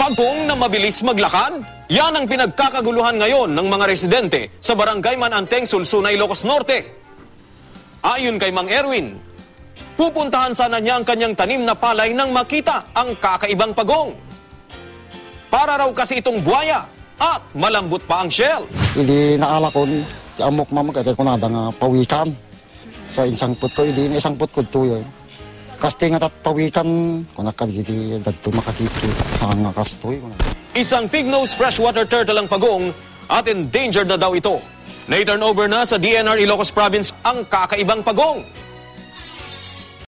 Pagong na mabilis maglakad? Yan ang pinagkakaguluhan ngayon ng mga residente sa Barangay Mananteng, Sulsunay, Ilocos Norte. Ayon kay Mang Erwin, pupuntahan sana niya ang kanyang tanim na palay nang makita ang kakaibang pagong. Para raw kasi itong buhaya at malambot pa ang shell. Hindi naala ko ni amok mamag kaya ko nada nga pawikan. So insangput ko, hindi isangput ko ito yun. Kasi nga pawikan ko nakagiti dito makakiti ang kastoy. Isang pig-nosed freshwater turtle ang pagong at endangered na daw ito. Na-turn over na sa DNR Ilocos Province ang kakaibang pagong.